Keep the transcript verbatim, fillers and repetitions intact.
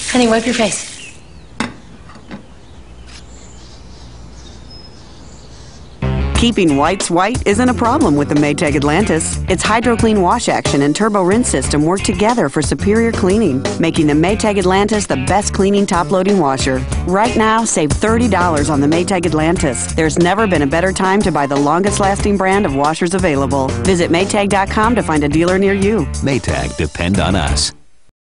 Honey, wipe your face. Keeping whites white isn't a problem with the Maytag Atlantis. Its HydroClean wash action and turbo rinse system work together for superior cleaning, making the Maytag Atlantis the best cleaning top-loading washer. Right now, save thirty dollars on the Maytag Atlantis. There's never been a better time to buy the longest-lasting brand of washers available. Visit Maytag dot com to find a dealer near you. Maytag, depend on us.